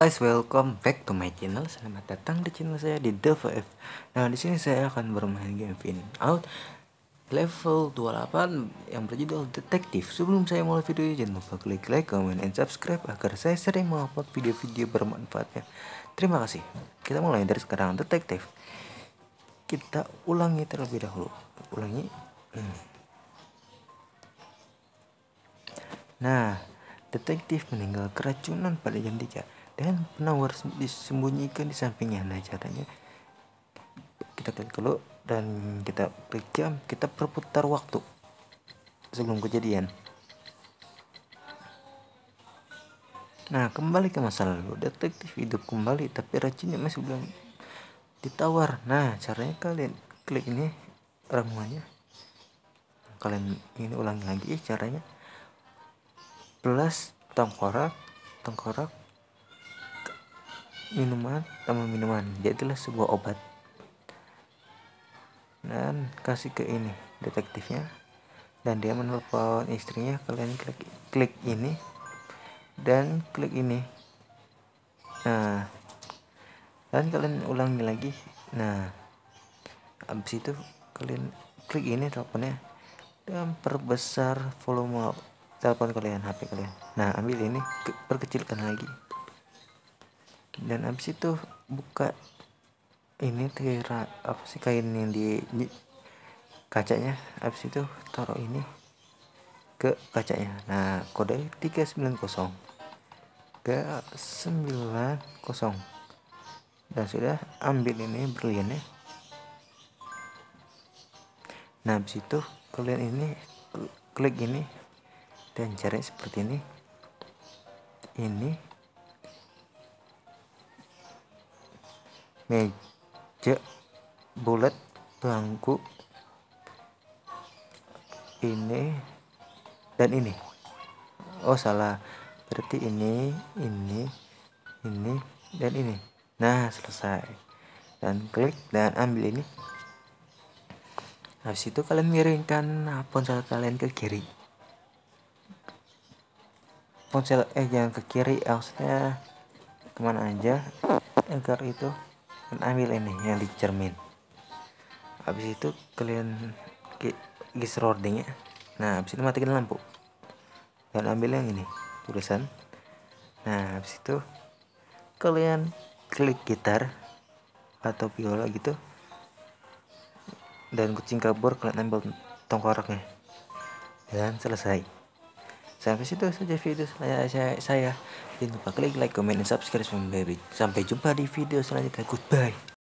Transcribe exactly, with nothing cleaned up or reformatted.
Guys, welcome back to my channel. Selamat datang di channel saya di The V F. Nah, di sini saya akan bermain game Fin Out level dua puluh delapan yang berjudul Detektif. Sebelum saya mulai video ini, jangan lupa klik like, comment, and subscribe agar saya sering mengupload video-video bermanfaatnya. Terima kasih. Kita mulai dari sekarang. Detektif. Kita ulangi terlebih dahulu. Ulangi. Hmm. Nah, detektif meninggal keracunan pada jam tiga dan penawar disembunyikan di sampingnya. Nah, caranya kita klik dulu dan kita klik jam, kita perputar waktu sebelum kejadian. Nah, kembali ke masa lalu. Detektif hidup kembali tapi racunnya masih belum ditawar. Nah, caranya kalian klik ini ramuannya, kalian ini ulangi lagi caranya. Plus tengkorak tengkorak minuman tambah minuman, jadilah sebuah obat. Dan kasih ke ini detektifnya, dan dia menelpon istrinya. Kalian klik klik ini dan klik ini. Nah, dan kalian ulangi lagi. Nah, habis itu kalian klik ini teleponnya dan perbesar volume telepon kalian, H P kalian. Nah, ambil ini, perkecilkan lagi. Dan habis itu buka ini tira apa sih kain yang di, di kacanya. Habis itu taruh ini ke kacanya. Nah, kode tiga sembilan nol ke sembilan nol. Dan sudah, ambil ini berliannya. Nah, habis itu kalian ini klik ini dan cari seperti ini. Ini meja, bulat, bangku, ini dan ini. Oh, salah, berarti ini ini ini dan ini. Nah, selesai. Dan klik dan ambil ini. Habis itu kalian miringkan ponsel kalian ke kiri. Ponsel eh jangan ke kiri, maksudnya kemana aja agar itu. Dan ambil ini yang di cermin. Habis itu kalian geser hordingnya. Nah, habis itu matikan lampu dan ambil yang ini tulisan. Nah, habis itu kalian klik gitar atau biola gitu, dan kucing kabur kalian ambil tengkoraknya, dan selesai. Sampai situ saja video saya saya, saya. Jangan lupa klik like, comment, dan subscribe. Sampai jumpa di video selanjutnya. Goodbye.